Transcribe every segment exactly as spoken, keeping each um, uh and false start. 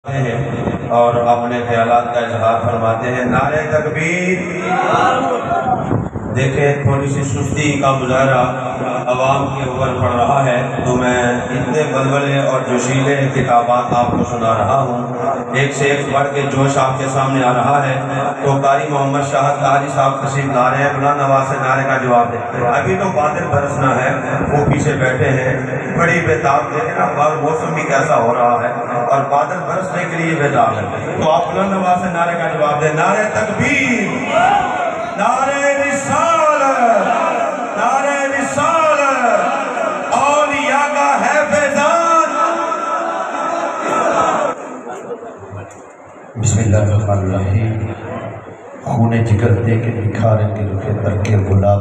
اور اپنے خیالات کا اظہار فرماتے ہیں۔ نعرہ تکبیر۔ دیکھیں تھوڑی سی سستی کا مظاہرہ عوام کے اوپر پڑ رہا ہے، تو میں اتنے بلبلے اور جوشیلے خطابات آپ کو سنا رہا ہوں، ایک سے ایک بڑھ کے جوش آپ کے سامنے آ رہا ہے۔ تو قاری محمد شاہ قاری صاحب تشریف لا رہے ہیں، بلند آواز سے نعرے کا جواب دیں۔ ابھی تو بادل برسنا ہے، وہ پیچھے بیٹھے ہیں، بڑی بےتاب دیکھیں نا، بار موسم بھی کیسا ہو رہا ہے اور بادل برسنے کے لیے بےتاب ہے، تو آپ بلند آواز سے نعرے کا جواب دیں۔ نعرہ تکبیر، نعرہ رسالت، نعرہ رسالت، اولیاء کا ہے فیضان۔ بسم اللہ الرحمن الرحیم۔ خون جگر دے کے نکھاریں گے رخ پر کے گلاب،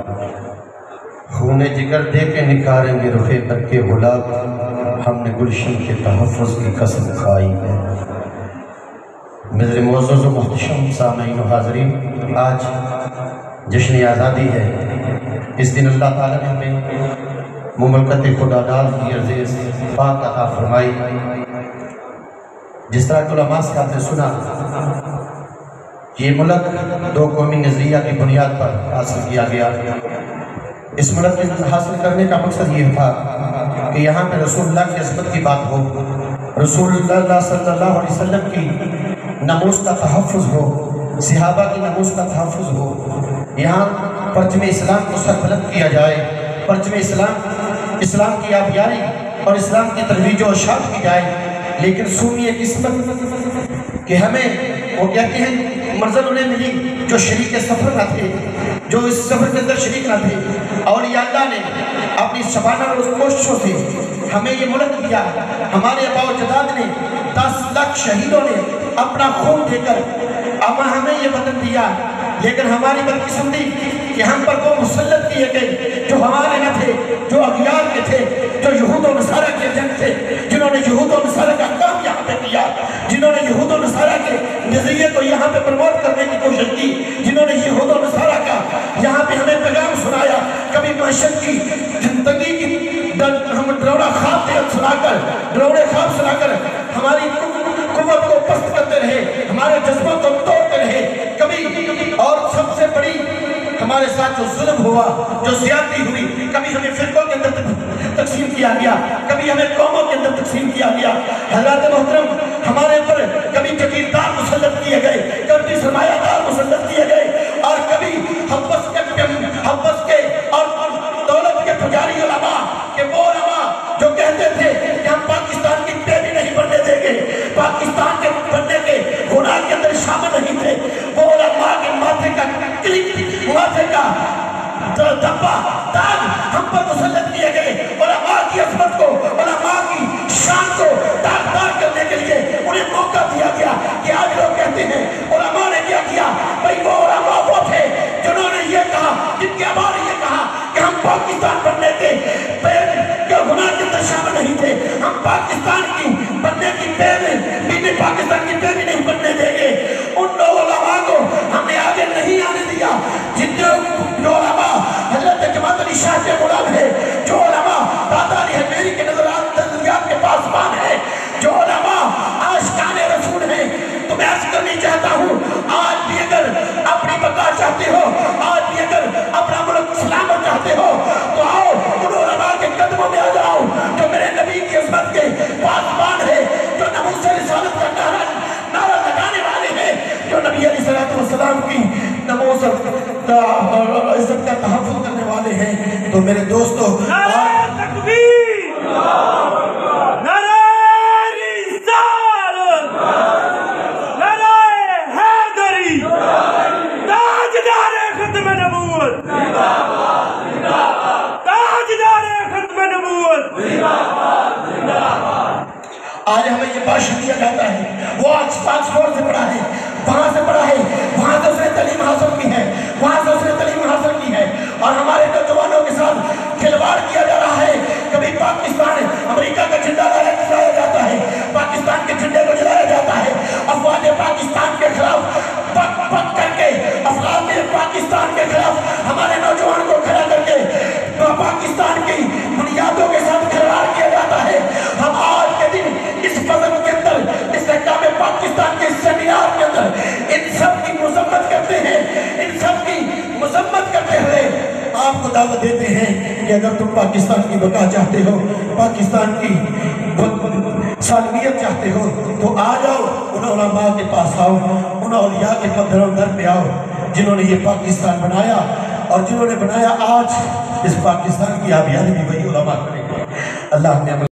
خون جگر دے کے نکھاریں گے رخ پر کے گلاب، ہم نے گلشن کے تحفظ کی قسم کھائی ہے۔ میرے معزز و محتشم سامعین و حاضرین، آج جشن آزادی ہے۔ اس دن اللہ تعالیٰ نے ہمیں مملکت خدا دار کی عزیز پاک عطا فرمائی۔ جس طرح علماء سے آپ نے سنا، یہ ملک دو قومی نظریہ کی بنیاد پر حاصل کیا گیا۔ اس ملک میں حاصل کرنے کا مقصد یہ تھا کہ یہاں پہ رسول اللہ کی عظمت کی بات ہو، رسول اللہ صلی اللہ علیہ وسلم کی ناموس کا تحفظ ہو، صحابہ کی ناموس کا تحفظ ہو، یہاں پرچم اسلام کو سربلند کیا جائے، پرچم اسلام اسلام کی آبیاری اور اسلام کی ترویج و اشاعت کی جائے۔ لیکن سونی قسمت کہ ہمیں وہ کہتے ہیں منزل انہیں ملی جو شریک سفر نہ تھے، جو اس سفر کے اندر شریک نہ تھے، اور یہ اللہ نے اپنی شبانہ روز کوششوں سے ہمیں یہ ملک دیا۔ ہمارے آباء و اجداد نے، دس لاکھ شہیدوں نے اپنا خون دے کر اما ہمیں یہ وطن دیا، لیکن ہماری بدقسمتی کہ ہم پر وہ مسلط کیے گئے جو ہمارے نہ تھے، جو اغیار کے تھے، جو یہود و نصارہ کے ایجنٹ تھے، جنہوں نے یہود و نصارہ کا کام یہاں پہ کیا، جنہوں نے یہود و نصارہ کے نظریے کو یہاں پہ پروموٹ کرنے کی کوشش کی، جنہوں نے یہود و نصارہ کا یہاں پہ ہمیں پیغام سنایا۔ کبھی معیشت کی زندگی کی ہم ڈرونا خواب سنا کر ڈرونے خواب سنا کر ہماری قوت کو پست کرتے رہے، ہمارے جذبوں کو توڑتے رہے۔ کبھی اور سب سے بڑی ہمارے ساتھ جو ظلم ہوا، جو زیادتی ہوئی، کبھی ہمیں فرقوں کے اندر تقسیم کیا گیا، کبھی ہمیں قوموں کے اندر تقسیم کیا گیا۔ حضرات محترم، ہمارے اوپر کبھی جگیردار مسلط کیے گئے، کبھی سرمایہ دار مسلط کیے گئے، اور کبھی حبس کے حبس کے اور دولت کے پجاری علماء کہ وہ علماء جو کہتے تھے کہ ہم پاکستان کی پیروی نہیں بننے دیں گے، پاکستان کے بننے کے گناہ کے اندر شامل نہیں تھے، وہ علماء کے ماتھے کا کلک ماتھے کا دبا داغ ہم پر مسلط کیے گئے۔ علماء کی عظمت کو، علماء کی شان کو داغدار کرنے کے لیے انہیں موقع دیا گیا کہ آج لوگ کہتے ہیں علماء نے کیا کیا؟ بھئی وہ علماء وہ تھے جنہوں نے یہ کہا، جن کے آباء نے یہ کہا کہ ہم پاکستان بننے کے گناہ کے اندر شامل نہیں تھے، ہم پاکستان کی بننے کی پیروی بھی پاکستان کی پیروی نہیں بننے دیں گے۔ ان لوگ علماء کو ہم نے آگے نہیں آنے دیا، جن جو علماء حضرت جماعت علی شاہ کے غلام ہے، جو علماء دادا علی حمیری کے نظریات کے پاسبان ہے، جو علماء عاشقان رسول ہیں، تو میں عرض کرنی چاہتا ہوں، آج بھی اگر اپنی بقا چاہتے ہو، آج بھی اگر اپنا ملک سلامت چاہتے ہو، تو آؤ ان علماء کے قدموں میں آ جاؤ جو میرے نبی کی عظمت کے پاسبان ہے، جو ناموس رسالت کا نعرہ نعرہ لگانے والے ہیں، جو نبی علیہ السلام کی ناموس اور عزت کا تحفظ کرنے والے ہیں۔ تو میرے دوستو، نعرہ تکبیر، نعرہ رسالت، نعرہ حیدری، تاجدار ختم نبوت، تاجدار ختم نبوت۔ آج ہمیں یہ باشد دیا جاتا ہے، وہ آج آکسفورڈ سے پڑھا ہے، وہاں سے پڑھا ہے، وہاں سے اس نے تعلیم حاصل کی ہے، وہاں سے اس نے تعلیم حاصل کی ہے، اور ہمارے نوجوانوں کے ساتھ کھلواڑ کیا جا رہا ہے۔ کبھی پاکستان امریکہ کا جھنڈا جلایا جاتا ہے، پاکستان کے جھنڈے کو جلایا جاتا ہے، افواج پاکستان کے خلاف پک پک کر کے، افواج پاکستان کے خلاف ہمارے نوجوان کو کھڑا کر کے پاکستان کی بنیادوں کے ساتھ کھلواڑ کیا جاتا ہے۔ ہم آج کے دن اس فضل کے اندر اس दावत देते हैं कि अगर तुम पाकिस्तान की बका चाहते हो, पाकिस्तान की सालमियत चाहते हो, तो आ जाओ, उन उलमा के पास आओ, उन औलिया के कदरों दर पे आओ जिन्होंने ये पाकिस्तान बनाया, और जिन्होंने बनाया आज इस पाकिस्तान की आबियारी भी वही उलमा करेंगे। अल्लाह ने